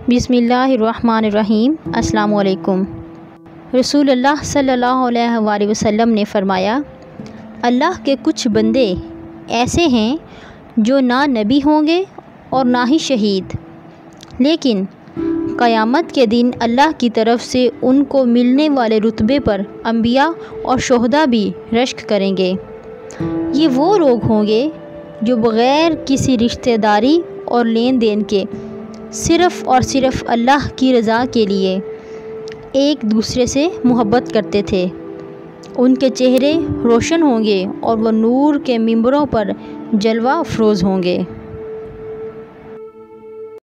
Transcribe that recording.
बिस्मिल्लाहिर्रहमानिर्रहीम। अस्सलामु अलैकुम। रसूलुल्लाह सल्लल्लाहु अलैहि वसल्लम ने फ़रमाया, अल्लाह के कुछ बंदे ऐसे हैं जो ना नबी होंगे और ना ही शहीद, लेकिन क़यामत के दिन अल्लाह की तरफ से उनको मिलने वाले रुतबे पर अंबिया और शुहदा भी रश्क करेंगे। ये वो लोग होंगे जो बग़ैर किसी रिश्तेदारी और लेन देन के सिर्फ़ और सिर्फ़ अल्लाह की रज़ा के लिए एक दूसरे से मोहब्बत करते थे। उनके चेहरे रोशन होंगे और वह नूर के मिंबरों पर जलवा अफरोज़ होंगे।